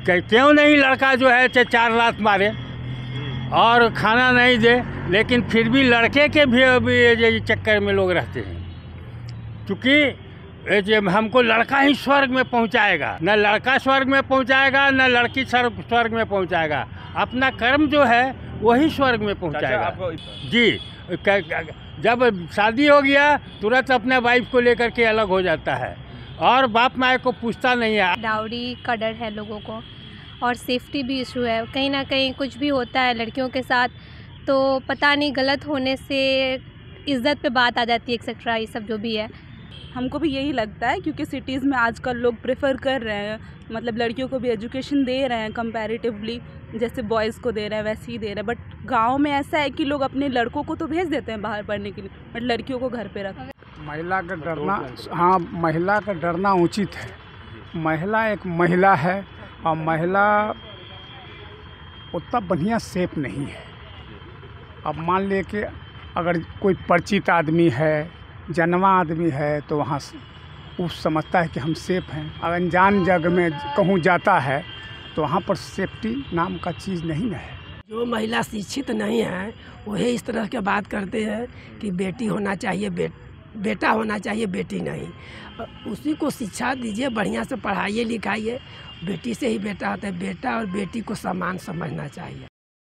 क्यों नहीं लड़का जो है 4 लात मारे और खाना नहीं दे, लेकिन फिर भी लड़के के भी चक्कर में लोग रहते हैं। क्योंकि हमको लड़का ही स्वर्ग में पहुंचाएगा, न लड़का स्वर्ग में पहुंचाएगा न लड़की स्वर्ग में पहुंचाएगा। अपना कर्म जो है वही स्वर्ग में पहुंचाएगा। जी, जब शादी हो गया तुरंत अपने वाइफ को लेकर के अलग हो जाता है और बाप माँ को पूछता नहीं है। डाउरी का डर है लोगों को और सेफ्टी भी इशू है। कहीं ना कहीं कुछ भी होता है लड़कियों के साथ तो पता नहीं गलत होने से इज्जत पे बात आ जाती है, एक्सेट्रा, ये सब जो भी है। हमको भी यही लगता है क्योंकि सिटीज़ में आजकल लोग प्रेफर कर रहे हैं, मतलब लड़कियों को भी एजुकेशन दे रहे हैं कंपैरेटिवली, जैसे बॉयज़ को दे रहे हैं वैसे ही दे रहे हैं। बट गांव में ऐसा है कि लोग अपने लड़कों को तो भेज देते हैं बाहर पढ़ने के लिए, बट लड़कियों को घर पे रखते हैं। महिला का डरना, हाँ, महिला का डरना उचित है। महिला एक महिला है और महिला उतना बढ़िया सेफ नहीं है। अब मान ले कि अगर कोई परिचित आदमी है, जनवा आदमी है, तो वहाँ वो समझता है कि हम सेफ हैं। अगर अनजान जगह में कहूँ जाता है तो वहाँ पर सेफ्टी नाम का चीज़ नहीं न है। जो महिला शिक्षित नहीं है वही इस तरह के बात करते हैं कि बेटी होना चाहिए, बेटा होना चाहिए, बेटी नहीं। उसी को शिक्षा दीजिए, बढ़िया से पढ़ाइए लिखाइए। बेटी से ही बेटा होता है, बेटा और बेटी को समान समझना चाहिए।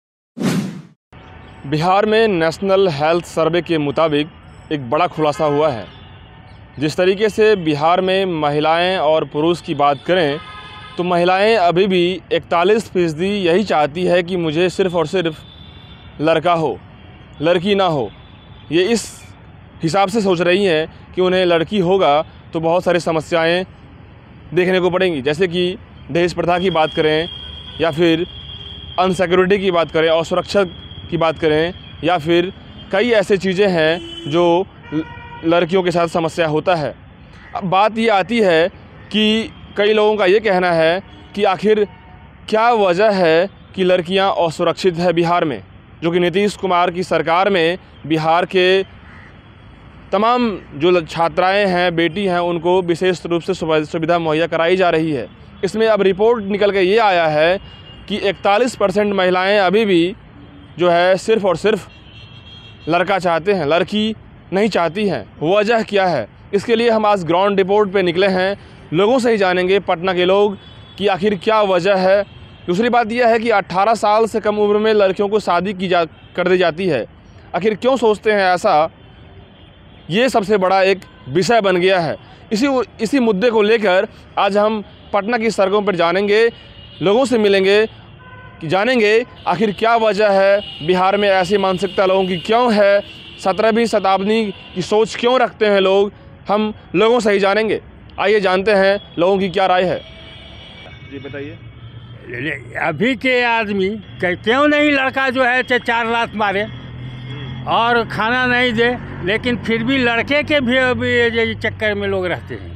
बिहार में नेशनल हेल्थ सर्वे के मुताबिक एक बड़ा खुलासा हुआ है। जिस तरीके से बिहार में महिलाएं और पुरुष की बात करें तो महिलाएं अभी भी 41% यही चाहती है कि मुझे सिर्फ़ और सिर्फ लड़का हो, लड़की ना हो। ये इस हिसाब से सोच रही हैं कि उन्हें लड़की होगा तो बहुत सारी समस्याएं देखने को पड़ेंगी, जैसे कि दहेज प्रथा की बात करें या फिर अनसिक्योरिटी की बात करें और सुरक्षा की बात करें, या फिर कई ऐसे चीज़ें हैं जो लड़कियों के साथ समस्या होता है। अब बात ये आती है कि कई लोगों का ये कहना है कि आखिर क्या वजह है कि लड़कियां असुरक्षित है बिहार में, जो कि नीतीश कुमार की सरकार में बिहार के तमाम जो छात्राएं हैं, बेटी हैं, उनको विशेष रूप से सुविधा मुहैया कराई जा रही है। इसमें अब रिपोर्ट निकल के ये आया है कि 41% महिलाएं अभी भी जो है सिर्फ़ और सिर्फ लड़का चाहते हैं, लड़की नहीं चाहती हैं। वजह क्या है? इसके लिए हम आज ग्राउंड रिपोर्ट पे निकले हैं। लोगों से ही जानेंगे, पटना के लोग, कि आखिर क्या वजह है। दूसरी बात यह है कि 18 साल से कम उम्र में लड़कियों को शादी कर दी जाती है। आखिर क्यों सोचते हैं ऐसा? ये सबसे बड़ा एक विषय बन गया है। इसी मुद्दे को लेकर आज हम पटना की सड़कों पर जानेंगे, लोगों से मिलेंगे, जानेंगे आखिर क्या वजह है बिहार में ऐसी मानसिकता लोगों की क्यों है, 17वीं शताब्दी की सोच क्यों रखते हैं लोग। हम लोगों से ही जानेंगे। आइए जानते हैं लोगों की क्या राय है। जी बताइए। अभी के आदमी क्यों नहीं लड़का जो है 4 लात मारे और खाना नहीं दे, लेकिन फिर भी लड़के के भी चक्कर में लोग रहते हैं।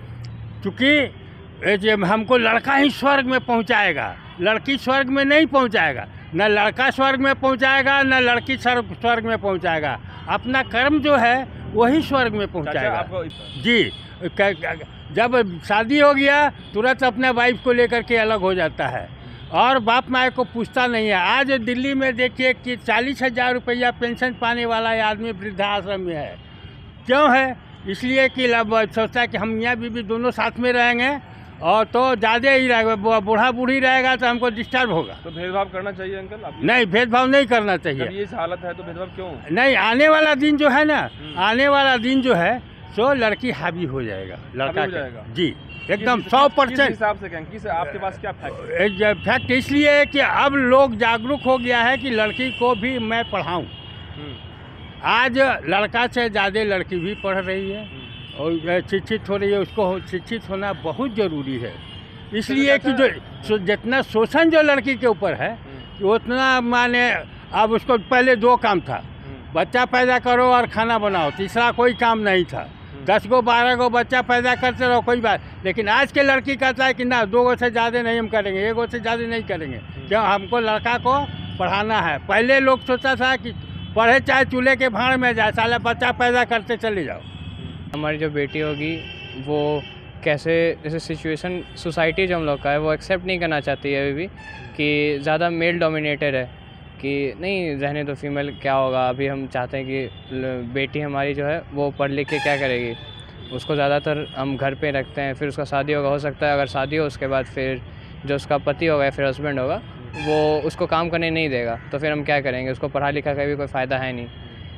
क्योंकि हमको लड़का ही स्वर्ग में पहुंचाएगा, लड़की स्वर्ग में नहीं पहुंचाएगा। न लड़का स्वर्ग में पहुंचाएगा न लड़की स्वर्ग में पहुंचाएगा। अपना कर्म जो है वही स्वर्ग में पहुंचाएगा। जी, जब शादी हो गया तुरंत अपने वाइफ को लेकर के अलग हो जाता है और बाप माँ को पूछता नहीं है। आज दिल्ली में देखिए कि 40,000 रुपया पेंशन पाने वाला आदमी वृद्धाश्रम में है। क्यों है? इसलिए कि सोचता है कि हम मियाँ बीवी दोनों साथ में रहेंगे और तो ज़्यादा ही रहेगा, बूढ़ा बूढ़ी रहेगा तो हमको डिस्टर्ब होगा। तो भेदभाव करना चाहिए अंकल? नहीं, भेदभाव नहीं करना चाहिए। जब ये हालत है तो भेदभाव क्यों? नहीं, आने वाला दिन जो है ना, आने वाला दिन जो है सो लड़की हावी हो जाएगा, लड़का हो जाएगा। जी, एकदम 100%। हिसाब से क्या आपके पास क्या फैक्ट? फैक्ट इसलिए है कि अब लोग जागरूक हो गया है कि लड़की को भी मैं पढ़ाऊँ। आज लड़का से ज़्यादा लड़की भी पढ़ रही है और शिक्षित हो रही है। उसको शिक्षित होना बहुत ज़रूरी है, इसलिए कि जो जितना शोषण जो लड़की के ऊपर है उतना माने अब उसको पहले 2 काम था, बच्चा पैदा करो और खाना बनाओ, तीसरा कोई काम नहीं था। 10 गो 12 गो बच्चा पैदा करते रहो, कोई बात। लेकिन आज के लड़की कहता है कि ना 2 गो से ज़्यादा नहीं हम करेंगे, 1 गो से ज़्यादा नहीं करेंगे। क्यों? हमको लड़का को पढ़ाना है। पहले लोग सोचता था कि पढ़े चाहे चूल्हे के भाड़ में जाए, साला बच्चा पैदा करते चले जाओ। हमारी जो बेटी होगी वो कैसे जैसे सिचुएशन सोसाइटी जो हम लोग का है वो एक्सेप्ट नहीं करना चाहती है अभी भी कि ज़्यादा मेल डोमिनेटेड है कि नहीं रहने दो फीमेल क्या होगा। अभी हम चाहते हैं कि बेटी हमारी जो है वो पढ़ लिख के क्या करेगी, उसको ज़्यादातर हम घर पे रखते हैं, फिर उसका शादी होगा, हो सकता है अगर शादी हो उसके बाद फिर जो उसका पति होगा या फिर हस्बैंड होगा वो उसको काम करने नहीं देगा, तो फिर हम क्या करेंगे, उसको पढ़ा लिखा का भी कोई फ़ायदा है नहीं।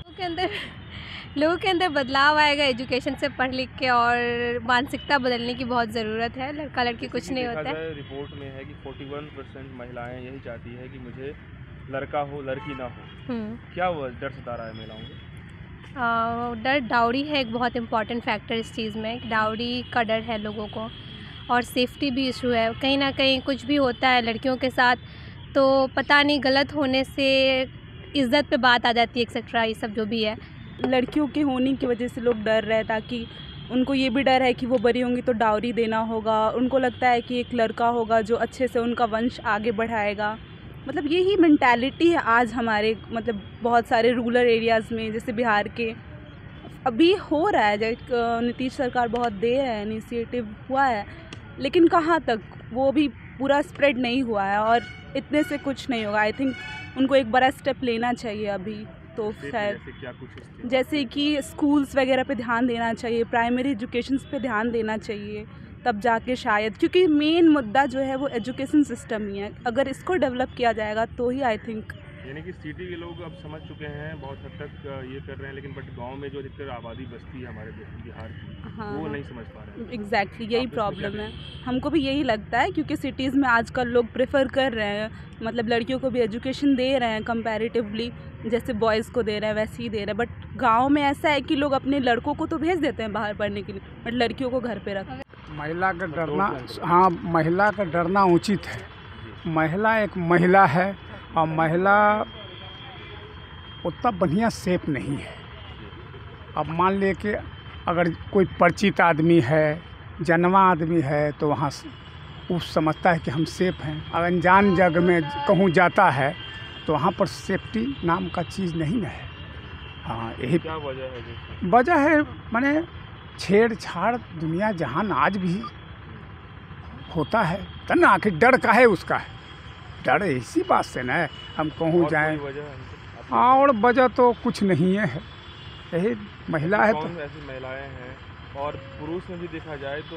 लोगों के अंदर बदलाव आएगा एजुकेशन से, पढ़ लिख के, और मानसिकता बदलने की बहुत ज़रूरत है। लड़का लड़की कुछ नहीं होता है। रिपोर्ट में है कि 41% महिलाएं यही चाहती है कि मुझे लड़का हो लड़की ना हो। क्या वो डर सता रहा है महिलाओं को? डर डाउरी है एक बहुत इम्पॉर्टेंट फैक्टर इस चीज़ में। डाउरी का डर है लोगों को, और सेफ्टी भी इशू है। कहीं ना कहीं कुछ भी होता है लड़कियों के साथ तो पता नहीं गलत होने से इज़्ज़त पे बात आ जाती है एक्सेट्रा, ये सब जो भी है। लड़कियों के होने की वजह से लोग डर रहे हैं, ताकि उनको ये भी डर है कि वो बड़ी होंगी तो डाउरी देना होगा। उनको लगता है कि एक लड़का होगा जो अच्छे से उनका वंश आगे बढ़ाएगा। मतलब यही मेंटालिटी है आज हमारे बहुत सारे रूरल एरियाज़ में, जैसे बिहार के अभी हो रहा है। जब नीतीश सरकार बहुत दे रहा है, इनिशिएटिव हुआ है, लेकिन कहाँ तक वो भी पूरा स्प्रेड नहीं हुआ है, और इतने से कुछ नहीं होगा। आई थिंक उनको एक बड़ा स्टेप लेना चाहिए अभी तो शायद, जैसे कि स्कूल्स वगैरह पे ध्यान देना चाहिए, प्राइमरी एजुकेशंस पे ध्यान देना चाहिए, तब जाके शायद, क्योंकि मेन मुद्दा जो है वो एजुकेशन सिस्टम ही है। अगर इसको डेवलप किया जाएगा तो ही आई थिंक, यानी कि सिटी के लोग अब समझ चुके हैं, बहुत हद तक ये कर रहे हैं, लेकिन बट गांव में जो अधिकतर आबादी बसती है हमारे बिहार की, हाँ, वो नहीं समझ पा रहे हैं। एग्जैक्टली यही प्रॉब्लम है। हमको भी यही लगता है, क्योंकि सिटीज़ में आजकल लोग प्रेफर कर रहे हैं, लड़कियों को भी एजुकेशन दे रहे हैं कंपैरेटिवली, जैसे बॉयज़ को दे रहे हैं वैसे ही दे रहे हैं। बट गाँव में ऐसा है कि लोग अपने लड़कों को तो भेज देते हैं बाहर पढ़ने के लिए, बट लड़कियों को घर पर रख। महिला का डरना, हाँ, महिला का डरना उचित है। महिला एक महिला है, और महिला उतना बढ़िया सेफ नहीं है। अब मान ले कि अगर कोई परिचित आदमी है, जनवा आदमी है, तो वहाँ वो समझता है कि हम सेफ हैं। अगर अनजान जगह में कहूँ जाता है तो वहाँ पर सेफ्टी नाम का चीज़ नहीं ना है। हाँ, यही क्या वजह है? वजह है माने छेड़छाड़ दुनिया जहान आज भी होता है, तो ना आखिर डर का है, उसका है डर इसी बात से ना हम कहूँ जाए। हाँ, और वजह तो कुछ नहीं है, यही महिला है। तो ऐसी महिलाएं हैं, और पुरुष में भी देखा जाए तो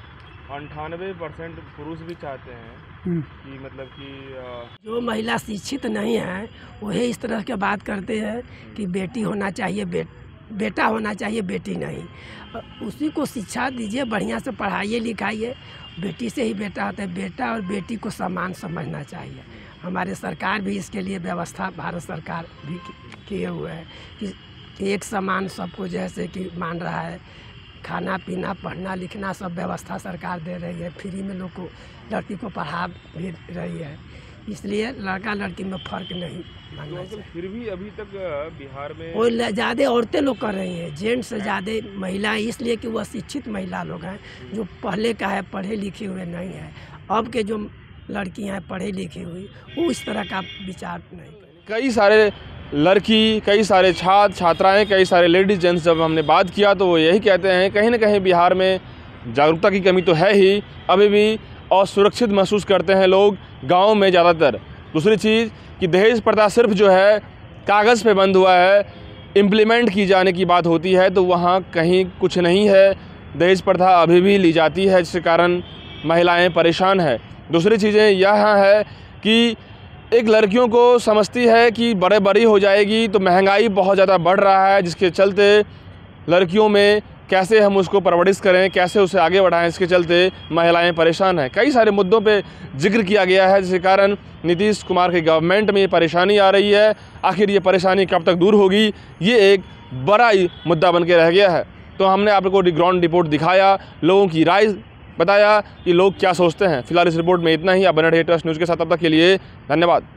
98% पुरुष भी चाहते हैं कि जो महिला शिक्षित नहीं है वही इस तरह के बात करते हैं कि बेटी होना चाहिए, बेटा होना चाहिए, बेटी नहीं। उसी को शिक्षा दीजिए, बढ़िया से पढ़ाइए लिखाइए। बेटी से ही बेटा होता है, बेटा और बेटी को समान समझना चाहिए। हमारे सरकार भी इसके लिए व्यवस्था, भारत सरकार भी किए हुए है कि एक समान सबको जैसे कि मान रहा है। खाना पीना, पढ़ना लिखना सब व्यवस्था सरकार दे रही है, फ्री में लोग को, लड़की को पढ़ा भी रही है। इसलिए लड़का लड़की में फ़र्क नहीं मानना चाहिए। फिर भी अभी तक बिहार में और ज़्यादा औरतें लोग कर रही हैं, जेंट्स से ज़्यादा महिलाएं, इसलिए कि वह शिक्षित महिला लोग हैं, जो पहले का है, पढ़े लिखे हुए नहीं है। अब के जो लड़कियां पढ़ी लिखी हुई वो इस तरह का विचार नहीं। कई सारे लड़की, कई सारे छात्र छात्राएं, कई सारे लेडीज जेंट्स जब हमने बात किया तो वो यही कहते हैं, कहीं ना कहीं बिहार में जागरूकता की कमी तो है ही अभी भी, और सुरक्षित महसूस करते हैं लोग गाँव में ज़्यादातर। दूसरी चीज़ कि दहेज प्रथा सिर्फ जो है कागज़ पे बंद हुआ है, इम्प्लीमेंट की जाने की बात होती है तो वहाँ कहीं कुछ नहीं है। दहेज प्रथा अभी भी ली जाती है, जिसके कारण महिलाएं परेशान हैं। दूसरी चीज़ें यह है कि एक लड़कियों को समझती है कि बड़ी हो जाएगी तो महंगाई बहुत ज़्यादा बढ़ रहा है, जिसके चलते लड़कियों में कैसे हम उसको परवरिश करें, कैसे उसे आगे बढ़ाएं, इसके चलते महिलाएं परेशान हैं। कई सारे मुद्दों पे जिक्र किया गया है, जिसके कारण नीतीश कुमार की गवर्नमेंट में ये परेशानी आ रही है। आखिर ये परेशानी कब तक दूर होगी, ये एक बड़ा ही मुद्दा बन के रह गया है। तो हमने आपको ग्राउंड रिपोर्ट दिखाया, लोगों की राय बताया कि लोग क्या सोचते हैं। फिलहाल इस रिपोर्ट में इतना ही। आप बने रहिए ट्रस्ट न्यूज़ के साथ, तब तक के लिए धन्यवाद।